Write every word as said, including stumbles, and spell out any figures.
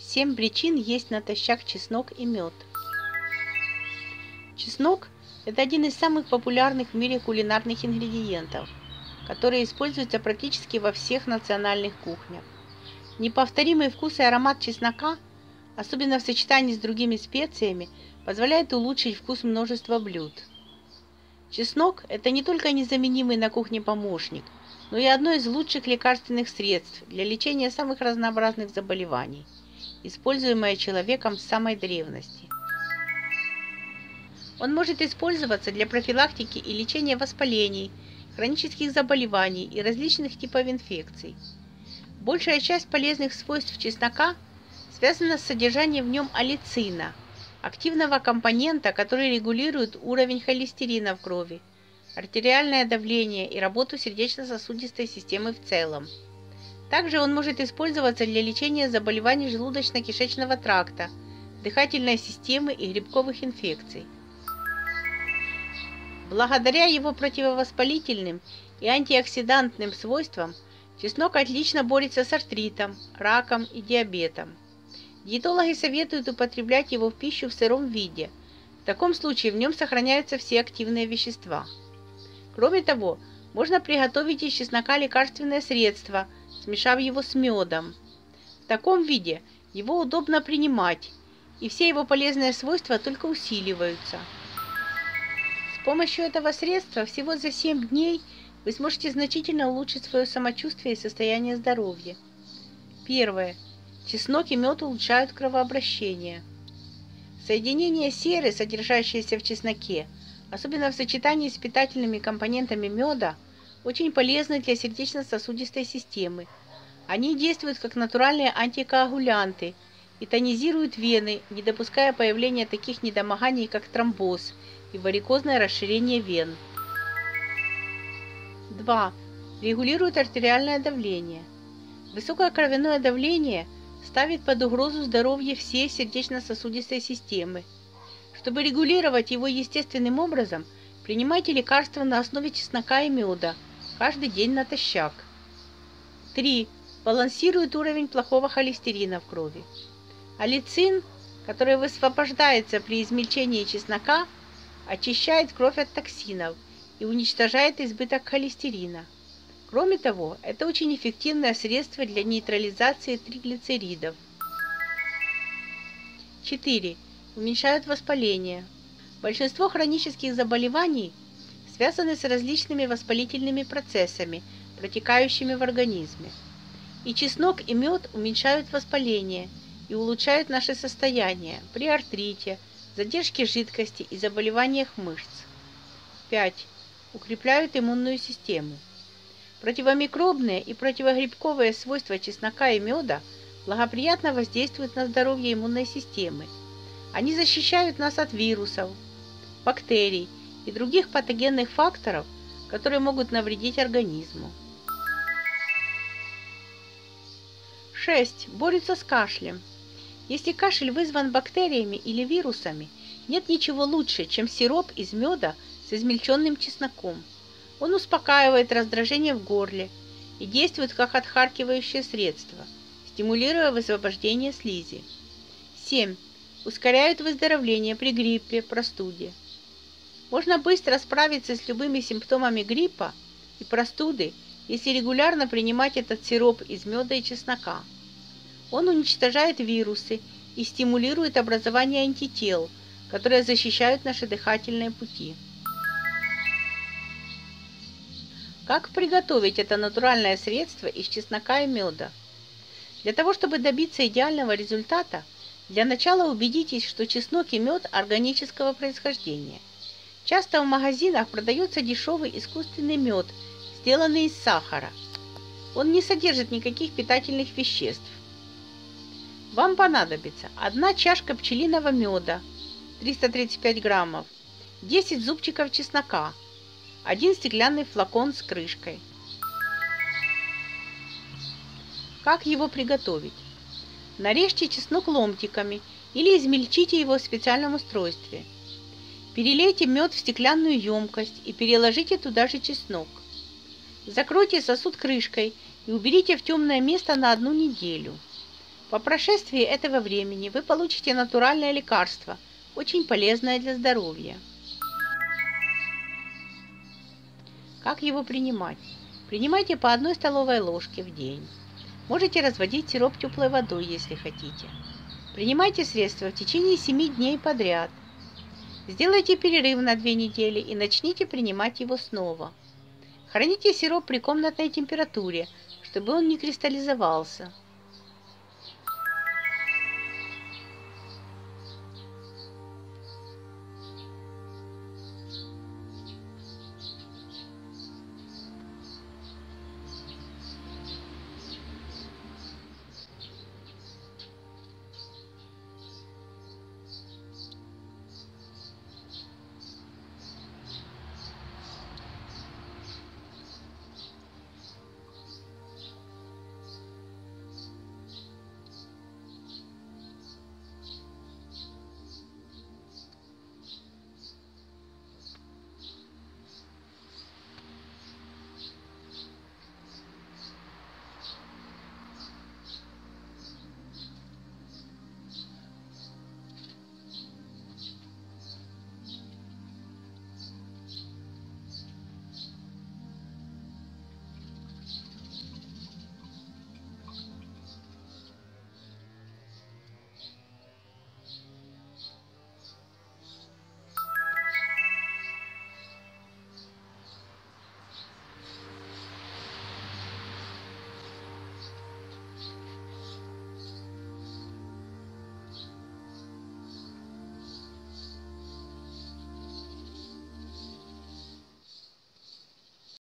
Семь причин есть натощак чеснок и мед. Чеснок – это один из самых популярных в мире кулинарных ингредиентов, который используется практически во всех национальных кухнях. Неповторимый вкус и аромат чеснока, особенно в сочетании с другими специями, позволяет улучшить вкус множества блюд. Чеснок – это не только незаменимый на кухне помощник, но и одно из лучших лекарственных средств для лечения самых разнообразных заболеваний, используемое человеком с самой древности. Он может использоваться для профилактики и лечения воспалений, хронических заболеваний и различных типов инфекций. Большая часть полезных свойств чеснока связана с содержанием в нем аллицина, активного компонента, который регулирует уровень холестерина в крови, артериальное давление и работу сердечно-сосудистой системы в целом. Также он может использоваться для лечения заболеваний желудочно-кишечного тракта, дыхательной системы и грибковых инфекций. Благодаря его противовоспалительным и антиоксидантным свойствам чеснок отлично борется с артритом, раком и диабетом. Диетологи советуют употреблять его в пищу в сыром виде. В таком случае в нем сохраняются все активные вещества. Кроме того, можно приготовить из чеснока лекарственное средство, смешав его с медом. В таком виде его удобно принимать, и все его полезные свойства только усиливаются. С помощью этого средства всего за семь дней вы сможете значительно улучшить свое самочувствие и состояние здоровья. Первое. Чеснок и мед улучшают кровообращение. Соединение серы, содержащееся в чесноке, особенно в сочетании с питательными компонентами меда, очень полезны для сердечно-сосудистой системы. Они действуют как натуральные антикоагулянты и тонизируют вены, не допуская появления таких недомоганий, как тромбоз и варикозное расширение вен. два. Регулирует артериальное давление. Высокое кровяное давление ставит под угрозу здоровье всей сердечно-сосудистой системы. Чтобы регулировать его естественным образом, принимайте лекарства на основе чеснока и меда каждый день натощак. три. Балансирует уровень плохого холестерина в крови. Аллицин, который высвобождается при измельчении чеснока, очищает кровь от токсинов и уничтожает избыток холестерина. Кроме того, это очень эффективное средство для нейтрализации триглицеридов. четыре. Уменьшают воспаление. Большинство хронических заболеваний связаны с различными воспалительными процессами, протекающими в организме. И чеснок и мед уменьшают воспаление и улучшают наше состояние при артрите, задержке жидкости и заболеваниях мышц. пять. Укрепляют иммунную систему. Противомикробные и противогрибковые свойства чеснока и меда благоприятно воздействуют на здоровье иммунной системы. Они защищают нас от вирусов, бактерий и других патогенных факторов, которые могут навредить организму. шесть. Борются с кашлем. Если кашель вызван бактериями или вирусами, нет ничего лучше, чем сироп из меда с измельченным чесноком. Он успокаивает раздражение в горле и действует как отхаркивающее средство, стимулируя высвобождение слизи. семь. Ускоряют выздоровление при гриппе, простуде. Можно быстро справиться с любыми симптомами гриппа и простуды, если регулярно принимать этот сироп из меда и чеснока. Он уничтожает вирусы и стимулирует образование антител, которые защищают наши дыхательные пути. Как приготовить это натуральное средство из чеснока и меда? Для того, чтобы добиться идеального результата, для начала убедитесь, что чеснок и мед органического происхождения. Часто в магазинах продается дешевый искусственный мед, сделанный из сахара. Он не содержит никаких питательных веществ. Вам понадобится одна чашка пчелиного меда, триста тридцать пять граммов, десять зубчиков чеснока, один стеклянный флакон с крышкой. Как его приготовить? Нарежьте чеснок ломтиками или измельчите его в специальном устройстве. Перелейте мед в стеклянную емкость и переложите туда же чеснок. Закройте сосуд крышкой и уберите в темное место на одну неделю. По прошествии этого времени вы получите натуральное лекарство, очень полезное для здоровья. Как его принимать? Принимайте по одной столовой ложке в день. Можете разводить сироп теплой водой, если хотите. Принимайте средства в течение семи дней подряд. Сделайте перерыв на две недели и начните принимать его снова. Храните сироп при комнатной температуре, чтобы он не кристаллизовался.